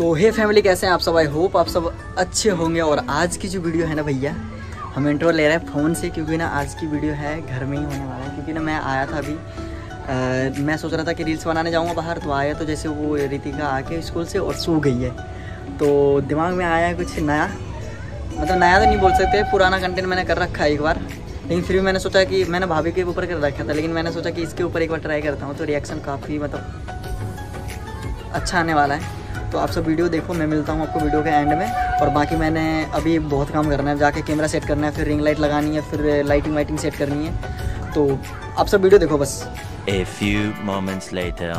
सो हे family, कैसे हैं आप सब? आई होप आप सब अच्छे होंगे। और आज की जो वीडियो है ना भैया, हम इंट्रो ले रहे हैं फ़ोन से, क्योंकि ना आज की वीडियो है घर में ही होने वाला है। क्योंकि ना मैं आया था अभी, मैं सोच रहा था कि रील्स बनाने जाऊंगा बाहर, तो आया तो जैसे वो रितिका आके स्कूल से और सो गई है, तो दिमाग में आया कुछ नया, मतलब नया तो नहीं बोल सकते, पुराना कंटेंट मैंने कर रखा है एक बार, लेकिन फिर भी मैंने सोचा कि मैंने भाभी के ऊपर कर रखा था, लेकिन मैंने सोचा कि इसके ऊपर एक बार ट्राई करता हूँ, तो रिएक्शन काफ़ी मतलब अच्छा आने वाला है। तो आप सब वीडियो देखो, मैं मिलता हूँ आपको वीडियो के एंड में। और बाकी मैंने अभी बहुत काम करना है, जाके कैमरा सेट करना है, फिर रिंग लाइट लगानी है, फिर लाइटिंग वाइटिंग सेट करनी है। तो आप सब वीडियो देखो बस। A few moments later.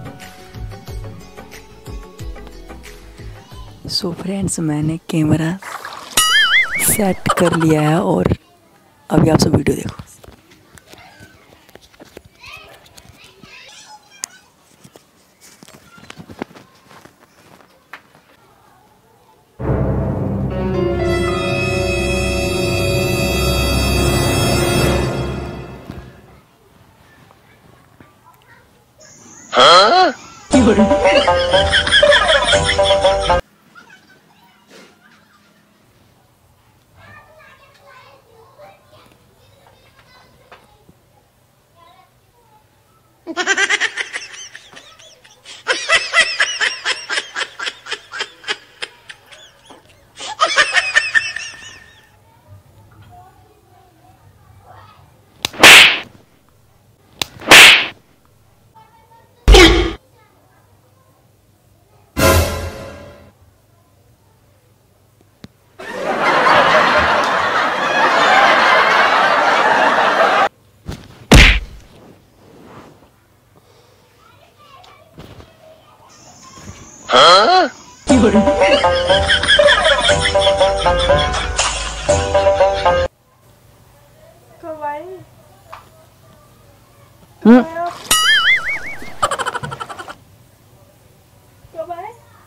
So friends, मैंने कैमरा सेट कर लिया है और अभी आप सब वीडियो देखो। कब आए? कब आए?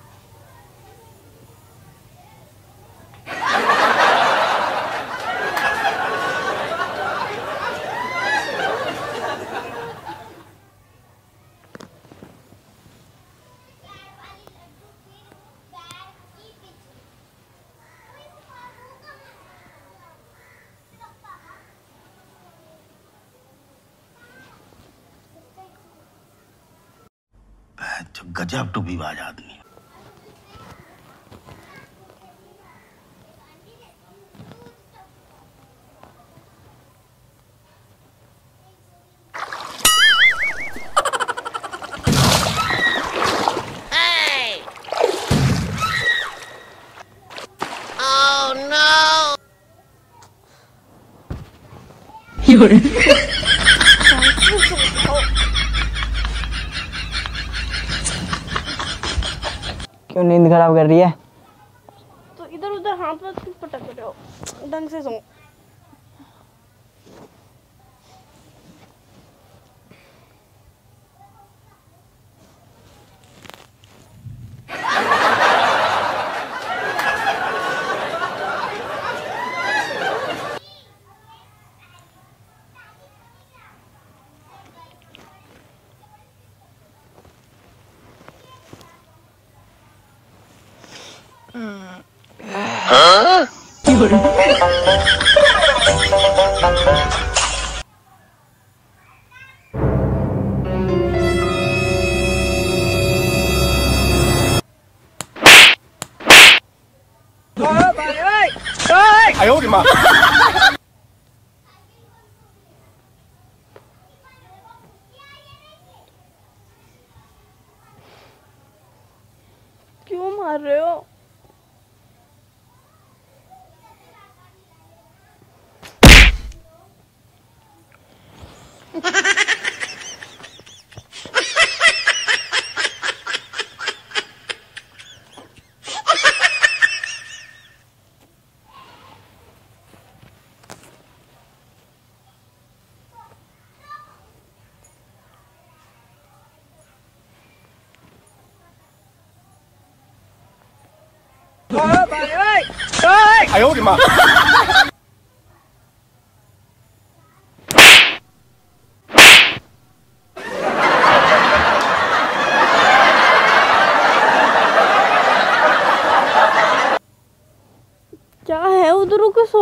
गजब टूबीबाज आदमी। क्यों नींद खराब कर रही है? तो इधर उधर हाथ में क्यों पटक रहे हो? ढंग से सो। क्यों मार रहे हो?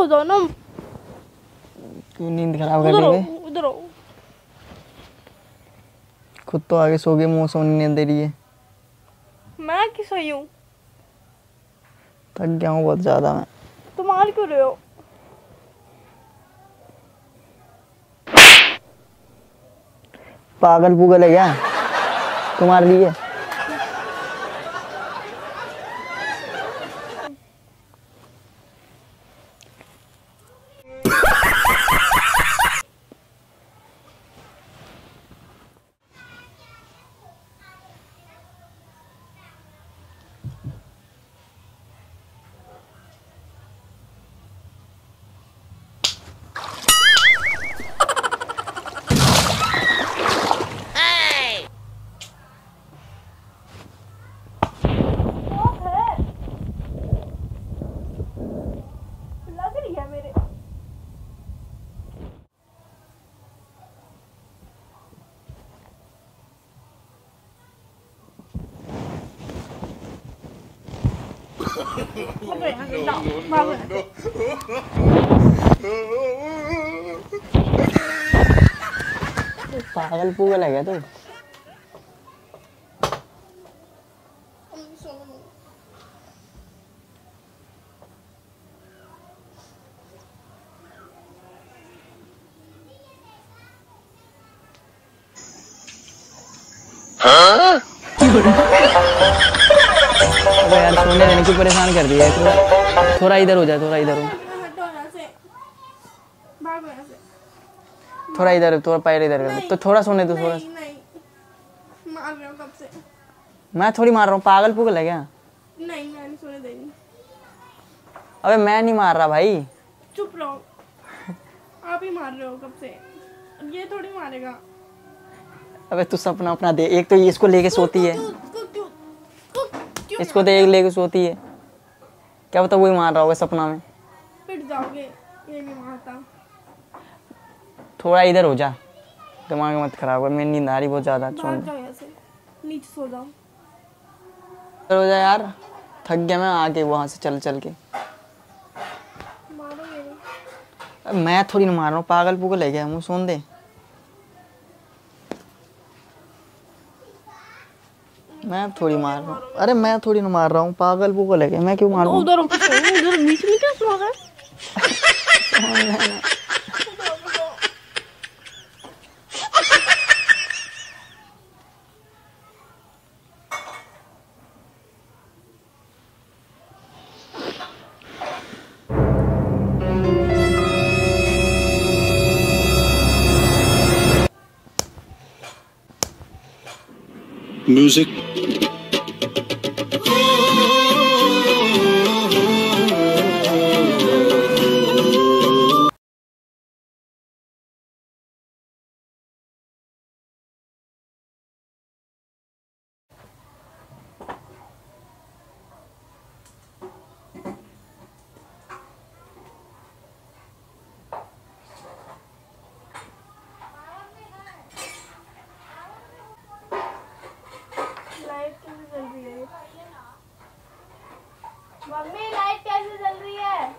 सो जाओ ना। क्यों नींद खराब कर उधर रही आओ, है? उधर आओ। खुद तो आगे सो गए, मुंह सोने नींद दे रही है। मैं किस सोई हूँ? थक गया हूँ बहुत ज्यादा मैं। तुम मार क्यों रहे हो? पागल पुगल है क्या तुम्हारे लिए? लग रही है मेरे। पागल पुगल है क्या तू? अबे यार सोने देने की परेशान कर दिया है तू। थोड़ा इधर हो जा, थोड़ा इधर हो, हटो यहाँ से, भागो यहाँ से। थोड़ा इधर, थोड़ा पैर इधर कर, तो थोड़ा सोने दो थोड़ा। नहीं नहीं, मार रहे हो कब से? मैं थोड़ी मार रहा हूँ, पागल पुगल है क्या? नहीं, मैं नहीं सोने देंगी। अबे मैं नहीं मार रहा भाई। चुप रहो, आप ही मार रहे हो कब से। ये थोड़ी मारेगा। अबे तू सपना अपना दे, एक तो ये इसको लेके सोती है, क्यों इसको देख लेके सोती है, क्या पता वही मार रहा होगा सपना में। पिट जाओगे, ये नहीं मारता। थोड़ा इधर हो जा, दिमाग मत खराब कर, मेरी नींद आ रही बहुत ज्यादा। भाग जाओ यहाँ से, नीचे सो जाओ। इधर हो जा यार, थक गया मैं आके वहां से चल चल के। मारोगे नहीं। अब मैं थोड़ी ना मार रहा हूँ, पागल पुगल है क्या? मुँह सोन दे। मैं थोड़ी मार रहा हूँ, अरे मैं थोड़ी ना मार रहा हूँ, पागल पुगल है क्या? मैं क्यों मारूँ? उधर उधर बीच में क्या सो रहा है? Music. लाइट कैसे जल रही है? मम्मी लाइट कैसे जल रही है?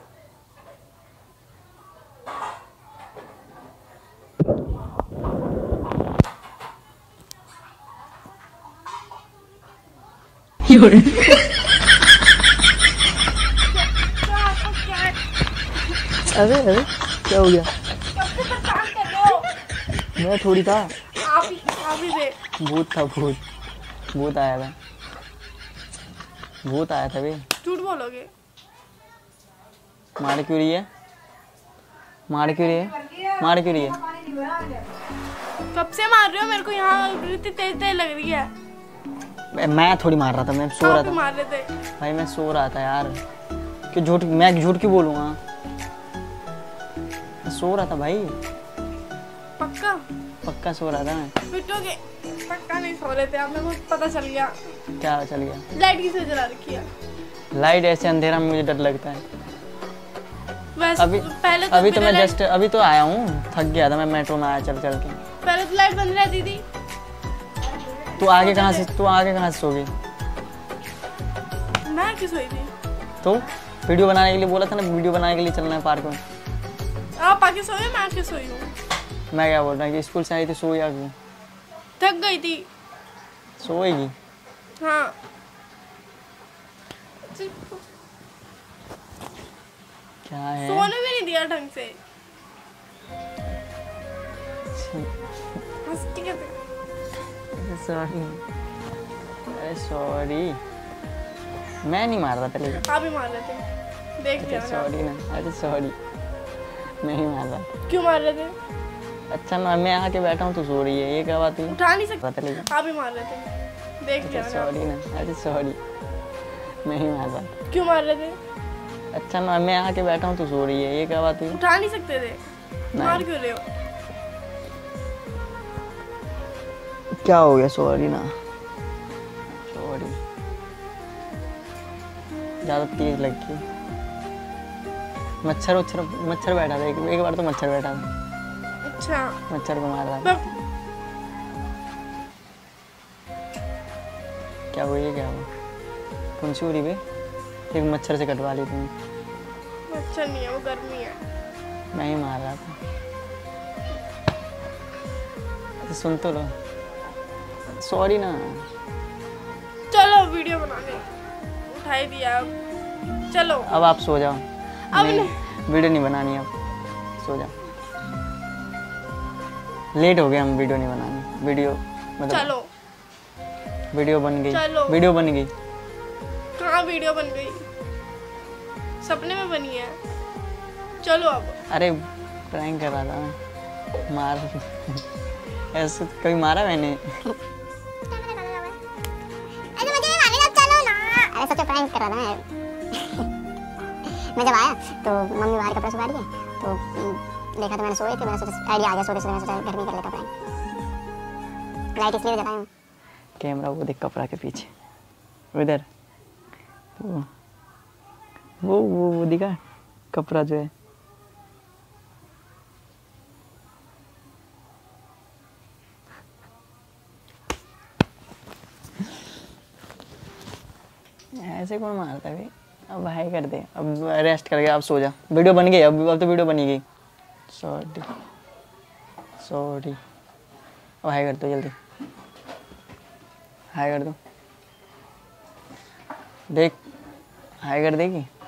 अरे अरे क्या हो गया? कब से परेशान कर रहे हो? मैं थोड़ी था, आप ही थे। भूत था, भूत भूत आया था, भूत आया था बे। झूठ बोलोगे? मार क्यों रही है? मार क्यों रही है? मार क्यों रही है? कब से मार रहे हो मेरे को? यहाँ इतनी तेज तेज लग रही है। मैं थोड़ी मार रहा था, मैं सो रहा आप था मार रहे थे। भाई, मैं सो रहा था यार। क्यों झूठ, मैं झूठ क्यों बोलूँगा? मैं सो रहा था भाई, पक्का? पक्का सो रहा था मैं। पिटोगे? पक्का नहीं सो रहे थे आप, मेरे को पता चल गया। क्या चल गया? लाइट किसने जला रखी है? लाइट ऐसे अंधेरा में मुझे डर लगता है। वैसे अभी पहले अभी तो बिना मैं लाइट- जस्ट अभी तो आया हूँ, थक गया था मैं, मेट्रो में आया चल चल के। पहले तो लाइट बंद रहती थी। तू आगे कहाँ से सो गई? मैं क्यों सोई थी? तो वीडियो बनाने के लिए बोला था ना, वीडियो बनाने के लिए चलना है पार्क में। आप आके सोए, मैं आके सोई हूँ। मैं क्या बोल रहा हूँ कि स्कूल से आई थी, सो या क्यों? थक गई थी। सोएगी? हाँ। क्या है? सोने भी नहीं दिया ढंग से। हंसती कैसे? सॉरी, अरे सॉरी, मैं नहीं मार रहा था लेकिन। आप ही मार रहे थे, देख लिया मैंने। सॉरी ना, अरे सॉरी, मैं ही मार रहा था। क्यों मार रहे थे? अच्छा ना, मैं आके बैठा हूँ तो सो रही है, ये क्या बात हुई? उठा नहीं पता सकते, लेकिन। आप ही मार रहे थे, देख लिया मैंने। सॉरी ना, अरे सॉरी, मैं ही मार रहा था। क्यों मार रहे थे? अच्छा ना, मैं आके बैठा हूँ तो सो रही है, ये क्या बात हुई? उठा नहीं सकते थे, मार क्यों रहे हो? क्या हो गया? सॉरी ना, सॉरी, ज़्यादा तेज लग गई। मच्छर बैठा था, एक बार तो मच्छर बैठा था। अच्छा। मच्छर को मार रहा था। क्या हुआ? ये क्या हुआ? कौन सी हो रही बे? एक मच्छर से कटवा ली तुमने। मच्छर नहीं है, वो गर्मी है। मैं ही मार रहा था। तो सुन तो लो, सॉरी ना। चलो वीडियो बनाने, उठाई दिया अब, चलो। अब आप सो जाओ। अब नहीं, वीडियो नहीं बनानी, अब सो जाओ। लेट हो गया, हम वीडियो नहीं बनानी। वीडियो मतलब चलो। वीडियो बन गई। चलो। वीडियो बन गई। कहाँ वीडियो बन गई? सपने में बनी है। चलो अब। अरे प्रैंक कर रहा था मैं, मार ऐसे कभी मारा मैंने? अरे सच में प्रैंक कर रहा था मैं। मैं जब आया तो मम्मी बाहर कपड़ा सुखा रही है, तो देखा तो मैंने सोए थे, मैंने सोचा आइडिया आ गया सोते सोते, मैंने सोचा घर में कर लेता प्रैंक। लाइट इसलिए जलाया हूँ। कैमरा वो देख, कपड़ा के पीछे उधर, वो दिखा कपड़ा जो है। ऐसे कौन मारता है भाई? अब हाई कर दे, अब रेस्ट कर गया, अब सो जा। वीडियो बन गई, अब तो वीडियो बनी गई। सॉरी सॉरी, अब हाई कर दो जल्दी, हाई कर दो। देख, हाई कर देगी।